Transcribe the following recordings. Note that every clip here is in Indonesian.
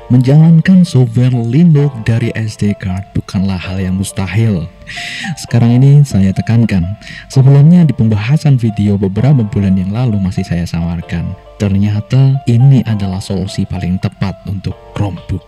Menjalankan software Linux dari SD card bukanlah hal yang mustahil. Sekarang ini saya tekankan, sebelumnya di pembahasan video beberapa bulan yang lalu masih saya samarkan. Ternyata ini adalah solusi paling tepat untuk Chromebook.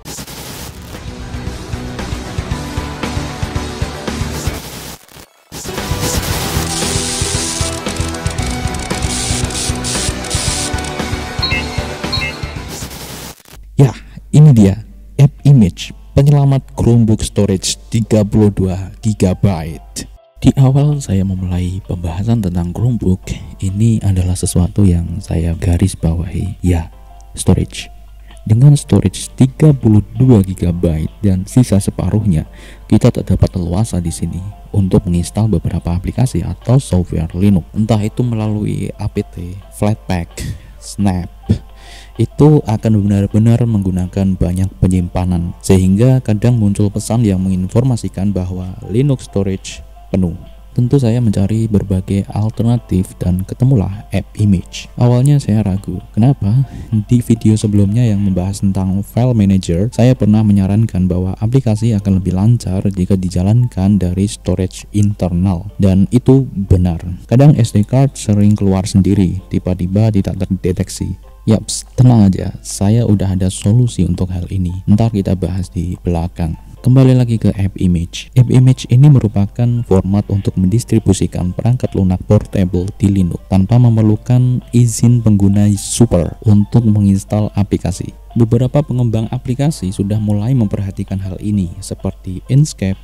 Ya, ini dia App Image, penyelamat Chromebook storage 32 GB. Di awal saya memulai pembahasan tentang Chromebook, ini adalah sesuatu yang saya garis bawahi, ya, storage. Dengan storage 32 GB dan sisa separuhnya, kita tak dapat leluasa di sini untuk menginstal beberapa aplikasi atau software Linux, entah itu melalui apt, Flatpak, Snap. Itu akan benar-benar menggunakan banyak penyimpanan, sehingga kadang muncul pesan yang menginformasikan bahwa Linux storage penuh. Tentu saya mencari berbagai alternatif dan ketemulah App Image. Awalnya saya ragu, kenapa? Di video sebelumnya yang membahas tentang file manager, saya pernah menyarankan bahwa aplikasi akan lebih lancar jika dijalankan dari storage internal, dan itu benar. Kadang SD card sering keluar sendiri, tiba-tiba tidak terdeteksi. Yaps, tenang aja, saya udah ada solusi untuk hal ini. Ntar kita bahas di belakang. Kembali lagi ke App Image. App Image ini merupakan format untuk mendistribusikan perangkat lunak portable di Linux tanpa memerlukan izin pengguna super untuk menginstal aplikasi. Beberapa pengembang aplikasi sudah mulai memperhatikan hal ini, seperti Inkscape,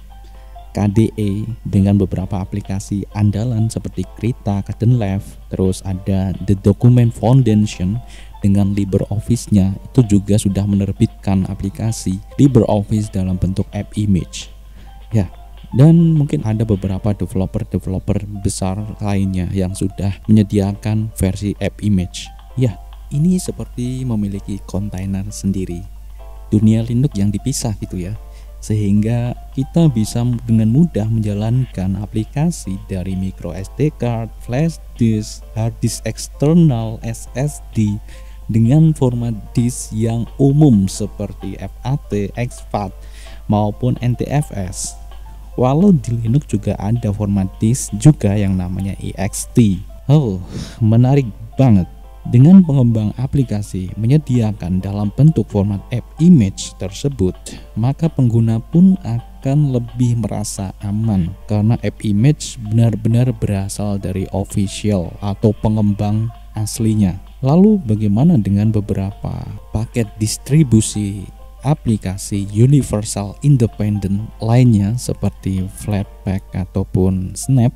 KDE dengan beberapa aplikasi andalan seperti Krita, Kdenlive, terus ada The Document Foundation dengan LibreOffice-nya itu juga sudah menerbitkan aplikasi LibreOffice dalam bentuk App Image. Ya, dan mungkin ada beberapa developer besar lainnya yang sudah menyediakan versi App Image. Ya, ini seperti memiliki kontainer sendiri. Dunia Linux yang dipisah gitu ya. Sehingga kita bisa dengan mudah menjalankan aplikasi dari micro SD card, flash disk, hard disk eksternal, SSD dengan format disk yang umum seperti FAT, exFAT maupun NTFS. Walau di Linux juga ada format disk juga yang namanya ext. Oh, menarik banget. Dengan pengembang aplikasi menyediakan dalam bentuk format App Image tersebut, maka pengguna pun akan lebih merasa aman karena App Image benar-benar berasal dari official atau pengembang aslinya. Lalu bagaimana dengan beberapa paket distribusi aplikasi universal independent lainnya seperti Flatpak ataupun Snap?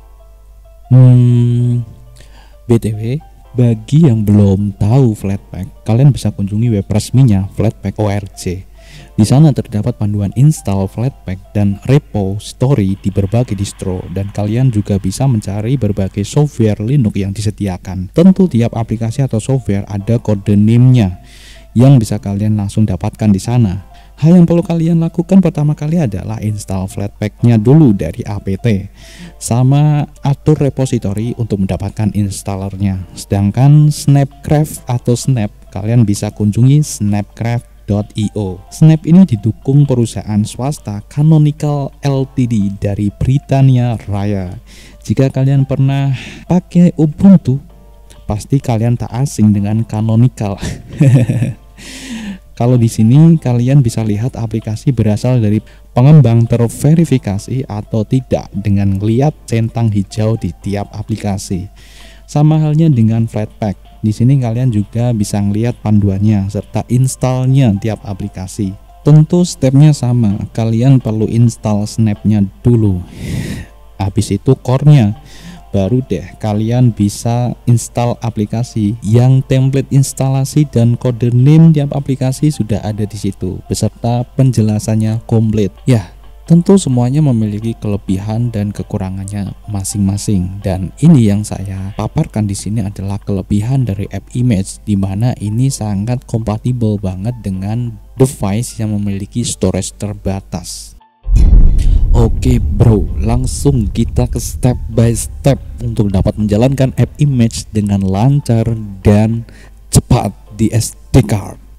BTW, bagi yang belum tahu Flatpak, kalian bisa kunjungi web resminya flatpak.org. Di sana terdapat panduan install Flatpak dan repository di berbagai distro, dan kalian juga bisa mencari berbagai software Linux yang disediakan. Tentu tiap aplikasi atau software ada kode name-nya yang bisa kalian langsung dapatkan di sana. Hal yang perlu kalian lakukan pertama kali adalah install Flatpak-nya dulu dari apt, sama atur repository untuk mendapatkan installernya. Sedangkan Snapcraft atau Snap, kalian bisa kunjungi snapcraft.io. Snap ini didukung perusahaan swasta Canonical Ltd dari Britania Raya. Jika kalian pernah pakai Ubuntu, pasti kalian tak asing dengan Canonical. Kalau di sini kalian bisa lihat aplikasi berasal dari pengembang terverifikasi atau tidak dengan lihat centang hijau di tiap aplikasi. Sama halnya dengan Flatpak. Di sini kalian juga bisa melihat panduannya serta installnya tiap aplikasi. Tentu stepnya sama. Kalian perlu install Snap-nya dulu. Habis itu core-nya. Baru deh kalian bisa install aplikasi yang template instalasi dan kode name tiap aplikasi sudah ada di situ beserta penjelasannya komplit. Ya, tentu semuanya memiliki kelebihan dan kekurangannya masing-masing, dan ini yang saya paparkan di sini adalah kelebihan dari App Image, di mana ini sangat kompatibel banget dengan device yang memiliki storage terbatas. Oke bro, langsung kita ke step by step untuk dapat menjalankan App Image dengan lancar dan cepat di SD card.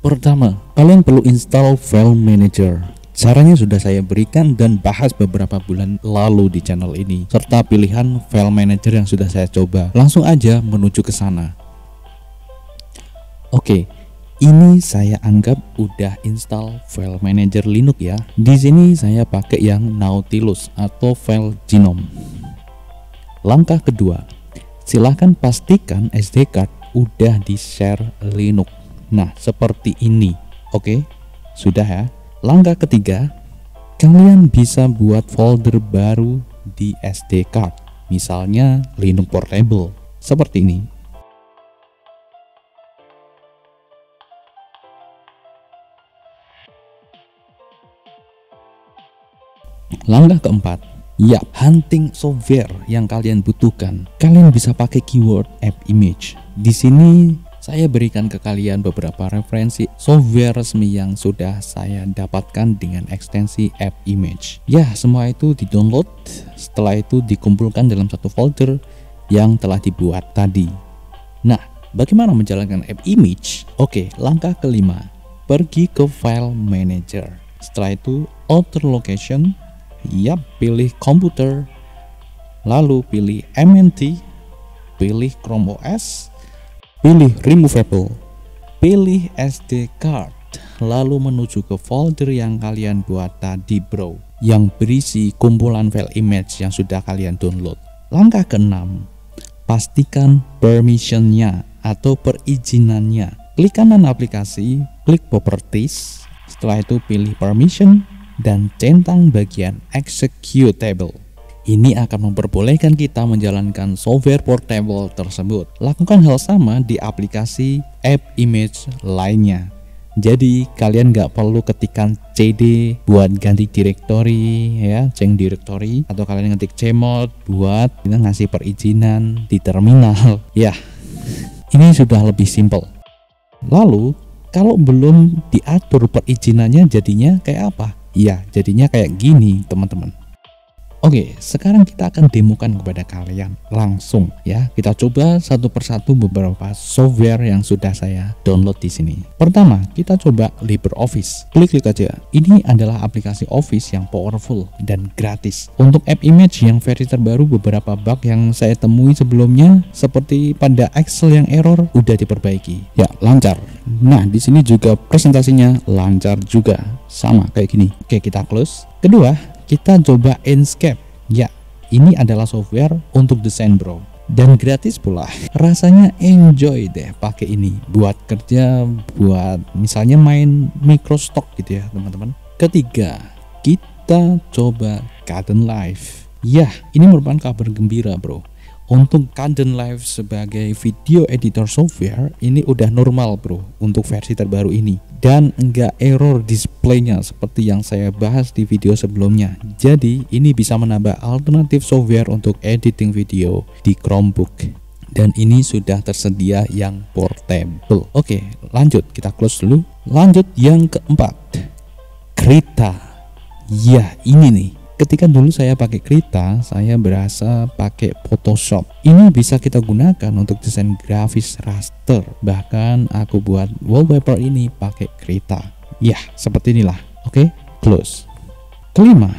Pertama, kalian perlu install File Manager. Caranya sudah saya berikan dan bahas beberapa bulan lalu di channel ini, serta pilihan File Manager yang sudah saya coba. Langsung aja menuju ke sana. Oke, ini saya anggap udah install File Manager Linux ya. Di sini saya pakai yang Nautilus atau File Genome. Langkah kedua, silahkan pastikan SD card udah di share Linux. Nah, seperti ini. Oke, sudah ya. Langkah ketiga, kalian bisa buat folder baru di SD card, misalnya Linux Portable, seperti ini. Langkah keempat, hunting software yang kalian butuhkan. Kalian bisa pakai keyword app image. Di sini saya berikan ke kalian beberapa referensi software resmi yang sudah saya dapatkan dengan ekstensi app image. Ya, semua itu di-download, setelah itu dikumpulkan dalam satu folder yang telah dibuat tadi. Nah, bagaimana menjalankan app image? Oke, langkah kelima, pergi ke File Manager. Setelah itu, Author Location, pilih komputer, lalu pilih MNT, pilih Chrome OS, pilih removable, pilih SD card, lalu menuju ke folder yang kalian buat tadi bro, yang berisi kumpulan file image yang sudah kalian download. Langkah keenam, pastikan permissionnya atau perizinannya. Klik kanan aplikasi, klik properties, setelah itu pilih permission dan centang bagian executable. Ini akan memperbolehkan kita menjalankan software portable tersebut. Lakukan hal sama di aplikasi app image lainnya. Jadi kalian nggak perlu ketikkan cd buat ganti directory ya, change directory, atau kalian ngetik cmod buat ngasih perizinan di terminal. Ya, ini sudah lebih simple. Lalu kalau belum diatur perizinannya jadinya kayak apa? Ya, jadinya kayak gini teman-teman. Oke, sekarang kita akan demokan kepada kalian langsung ya. Kita coba satu persatu beberapa software yang sudah saya download di sini. Pertama, kita coba LibreOffice. Klik aja. Ini adalah aplikasi Office yang powerful dan gratis. Untuk app image yang versi terbaru, beberapa bug yang saya temui sebelumnya seperti pada Excel yang error udah diperbaiki. Ya, lancar. Nah, di sini juga presentasinya lancar juga. Sama kayak gini. Oke, kita close. Kedua, kita coba Enscape. Ya, ini adalah software untuk desain bro, dan gratis pula. Rasanya enjoy deh pakai ini buat kerja, buat misalnya main Microstock gitu ya teman-teman. Ketiga, kita coba Kdenlive. Ya, ini merupakan kabar gembira bro. Untuk Kdenlive sebagai video editor software ini udah normal bro untuk versi terbaru ini, dan enggak error displaynya seperti yang saya bahas di video sebelumnya. Jadi ini bisa menambah alternatif software untuk editing video di Chromebook, dan ini sudah tersedia yang portable. Oke, lanjut, kita close dulu. Lanjut yang keempat, Krita. Ya, ini nih. Ketika dulu saya pakai Krita, saya berasa pakai Photoshop. Ini bisa kita gunakan untuk desain grafis raster. Bahkan aku buat wallpaper ini pakai Krita. Ya, seperti inilah. Oke, close. Kelima,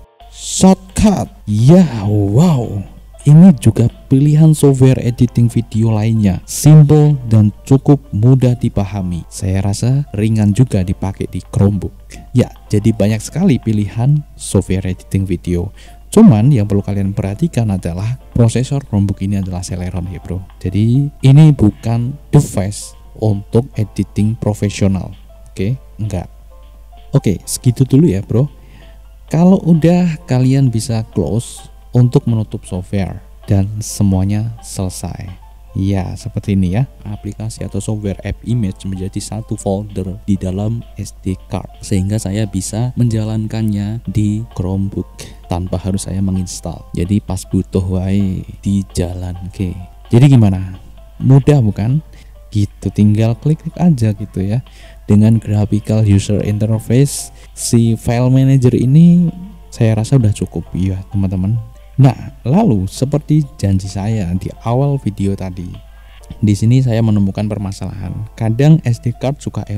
Shotcut. Ya, wow. Ini juga pilihan software editing video lainnya. Simple dan cukup mudah dipahami. Saya rasa ringan juga dipakai di Chromebook. Ya, jadi banyak sekali pilihan software editing video. Cuman yang perlu kalian perhatikan adalah prosesor Chromebook ini adalah Celeron ya bro. Jadi ini bukan device untuk editing profesional. Oke, enggak. Oke, segitu dulu ya bro. Kalau udah, kalian bisa close untuk menutup software dan semuanya selesai. Ya, seperti ini ya. Aplikasi atau software app image menjadi satu folder di dalam SD card, sehingga saya bisa menjalankannya di Chromebook tanpa harus saya menginstal. Jadi pas butuh wae dijalanke. Jadi gimana? Mudah bukan? Gitu, tinggal klik-klik aja gitu ya. Dengan graphical user interface si file manager ini saya rasa udah cukup ya teman-teman. Nah, lalu seperti janji saya di awal video tadi, di sini saya menemukan permasalahan. Kadang SD card suka error.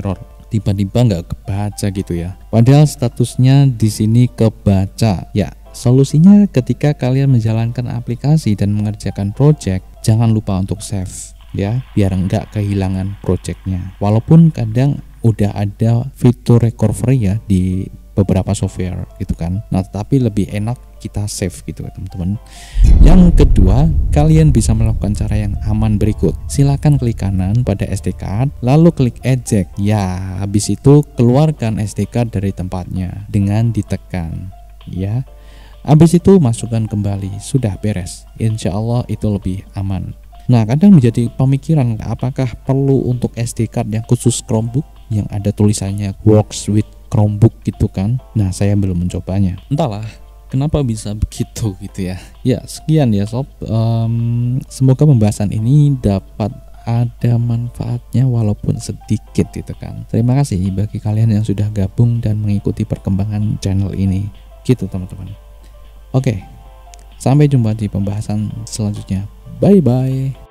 tiba-tiba nggak kebaca gitu ya. Padahal statusnya di sini kebaca. Ya, solusinya ketika kalian menjalankan aplikasi dan mengerjakan project, jangan lupa untuk save ya, biar nggak kehilangan projectnya. Walaupun kadang udah ada fitur recovery ya di beberapa software gitu kan. Nah, tetapi lebih enak kita save gitu ya teman-teman. Yang kedua, kalian bisa melakukan cara yang aman berikut. Silakan klik kanan pada SD card, lalu klik eject. Ya, habis itu keluarkan SD card dari tempatnya dengan ditekan. Ya, habis itu masukkan kembali. Sudah beres. Insya Allah itu lebih aman. Nah, kadang menjadi pemikiran apakah perlu untuk SD card yang khusus Chromebook yang ada tulisannya works with Chromebook gitu kan. Nah, saya belum mencobanya. Entahlah kenapa bisa begitu gitu ya. Ya, sekian ya sob. Semoga pembahasan ini dapat ada manfaatnya walaupun sedikit gitu kan. Terima kasih bagi kalian yang sudah gabung dan mengikuti perkembangan channel ini. Gitu teman-teman. Oke. Sampai jumpa di pembahasan selanjutnya. Bye bye.